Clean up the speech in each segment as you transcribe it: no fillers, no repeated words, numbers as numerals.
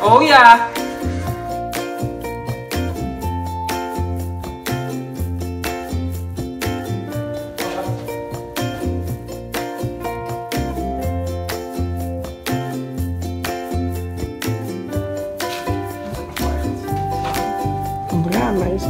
Oh ja. Een braammeisje.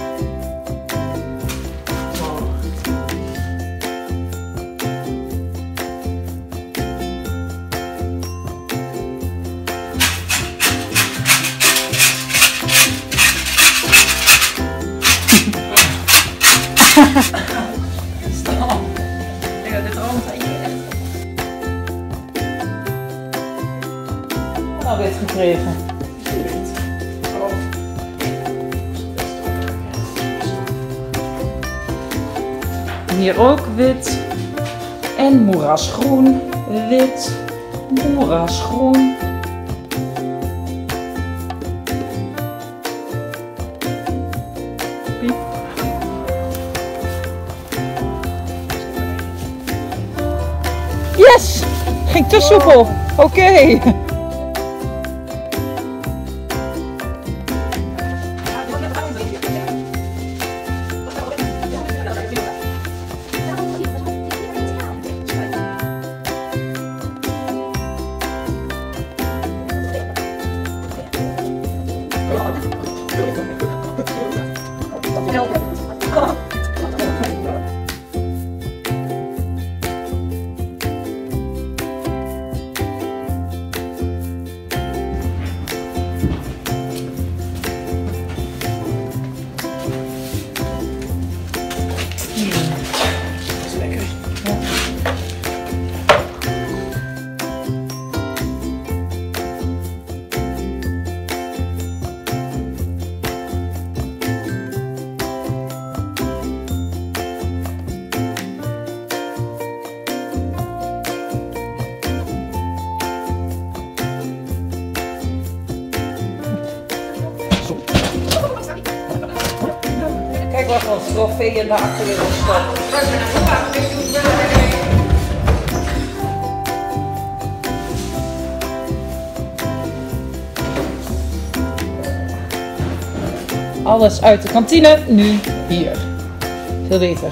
Stel. Ik heb dit er al een tijdje echt. Al wit gekregen. Hier ook wit. En moerasgroen. Wit. Moerasgroen. Piep. Yes! Ging te soepel. Oké. Kijk wat voor trofee in de achterwereld staat. Alles uit de kantine, nu hier. Veel beter.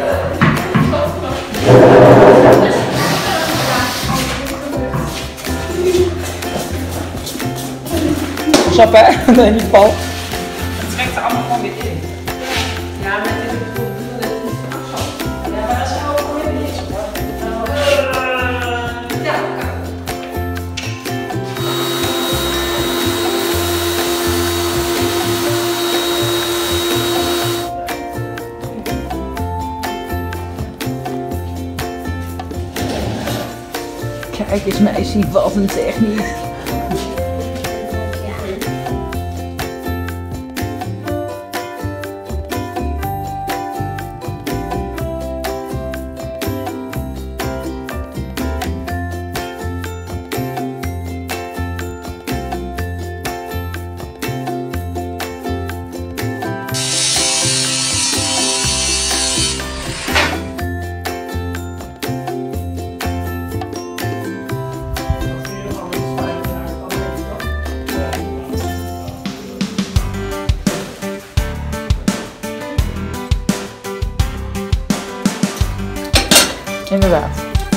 Sap hè? Nee, niet Paul. Het trekt er allemaal gewoon weer in. Ja, maar dit is bijvoorbeeld dat het niet afzakt. Ja, maar dat is ook weer niks. Ja, kijk eens meisje, wat een techniek. Inderdaad.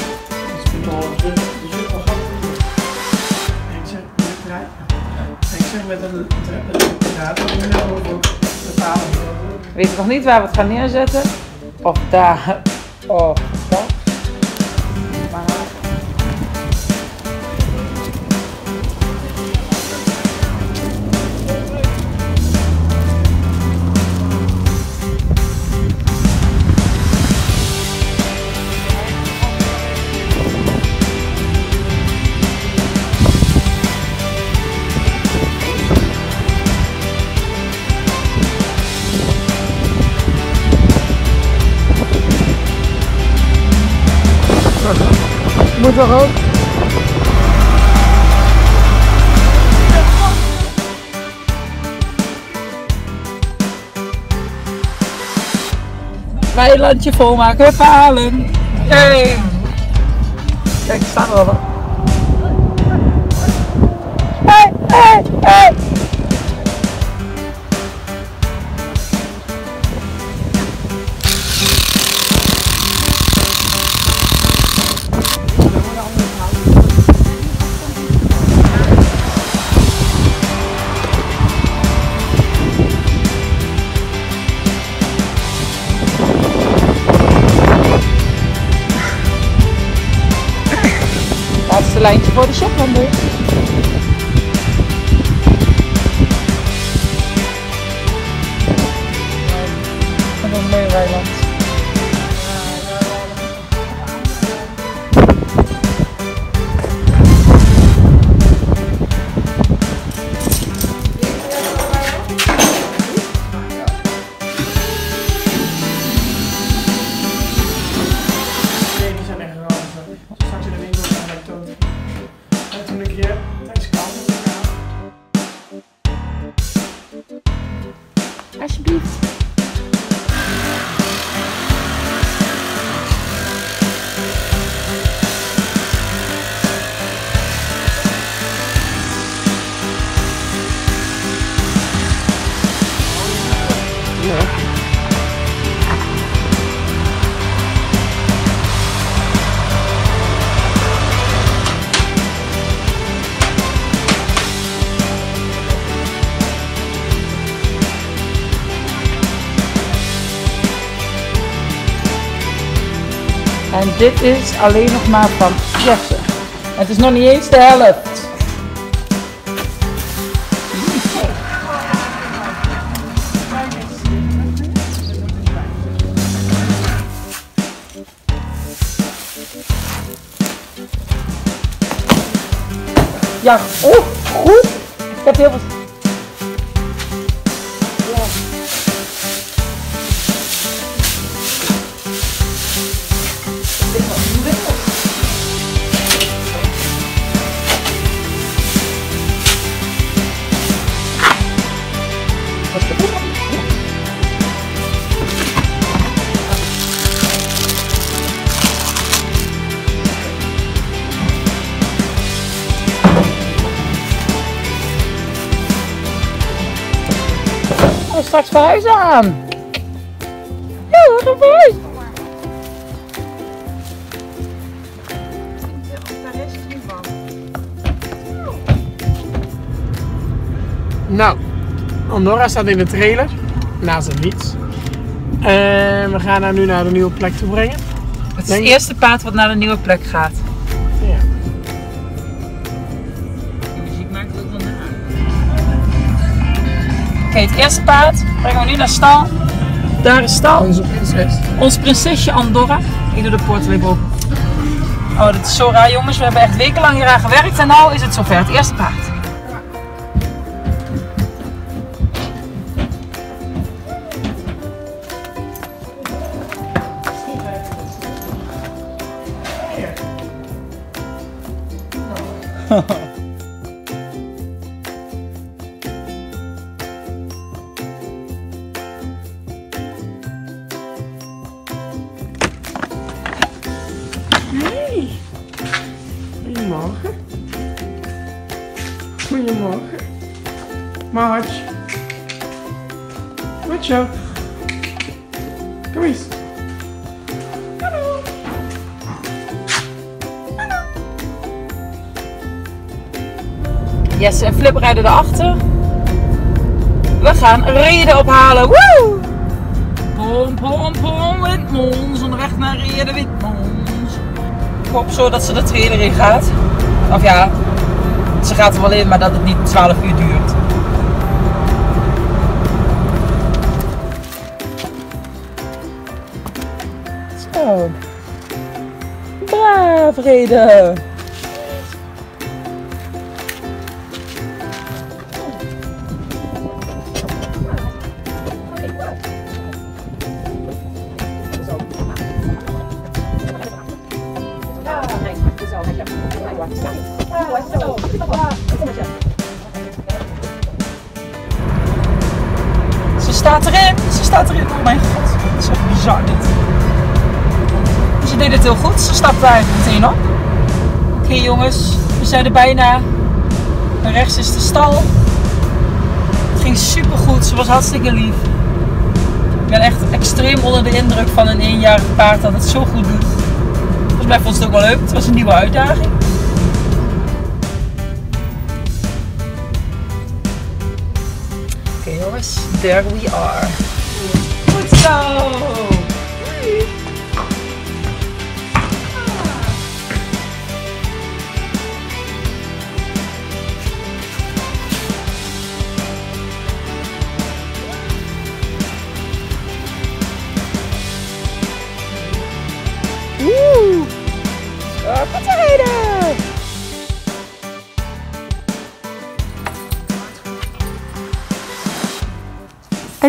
Ik zeg met een draad over bepalen. We weten nog niet waar we het gaan neerzetten. Of daar. Of dat. Maar... Moet toch ook? Weilandje volmaken, hup halen. Hey. Kijk, staan we al. Hey, hey. laatste lijntje voor de shophandel. En een mooi weiland. Alsjeblieft. En dit is alleen nog maar van Jesse. Het is nog niet eens de helft. Ja, oh, goed. Ik heb heel veel... Straks verhuizen aan. Ja, we gaan verhuizen. Nou, Andorra staat in de trailer, naast het niets. En we gaan haar nu naar de nieuwe plek toe brengen. Het is het eerste paard wat naar de nieuwe plek gaat. Ja. De muziek maakt het ook wel naar. Oké, het eerste paard brengen we nu naar stal. Daar is stal. Onze prinses. Ons prinsesje Andorra. Ik doe de poort weer open. Oh, dat is zo raar jongens. We hebben echt wekenlang hier aan gewerkt en nu is het zover. Het eerste paard. Hey. Goedemorgen. Goedemorgen. Marge. Wat zo? Kom eens. Hallo. Jesse en Flip rijden erachter. We gaan Reden ophalen. Woe! Pom, pom, pom, Witmons. Onderweg naar Reden, Witmons. Ik hoop zo dat ze de trailer in gaat. Of ja, ze gaat er wel in, maar dat het niet 12 uur duurt. Zo. Braaf, Reden. Ze staat erin, oh mijn god, dat is echt bizar dit. Ze deed het heel goed, ze stapte eigenlijk meteen op. Oké jongens, we zijn er bijna. Rechts is de stal. Het ging super goed, ze was hartstikke lief. Ik ben echt extreem onder de indruk van een 1-jarig paard dat het zo goed doet. Volgens mij vond ze het ook wel leuk, het was een nieuwe uitdaging. Oké jongens, there we are. Goed zo!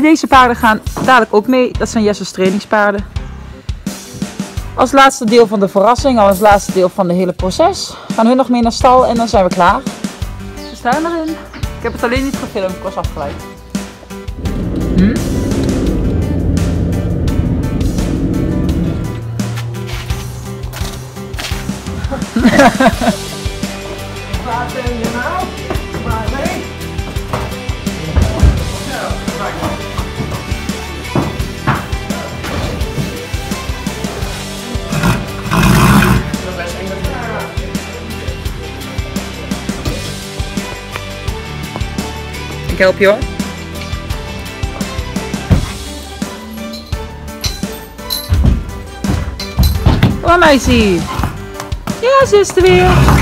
En deze paarden gaan dadelijk ook mee. Dat zijn Jesse's trainingspaarden. Als laatste deel van de verrassing, als laatste deel van het hele proces, gaan hun nog mee naar stal en dan zijn we klaar. Ze staan erin. Ik heb het alleen niet gefilmd, ik was afgeleid. Wat ben je nou? Maar nee. Ik help je hoor. Kom maar meisje. Ja, ze is er weer.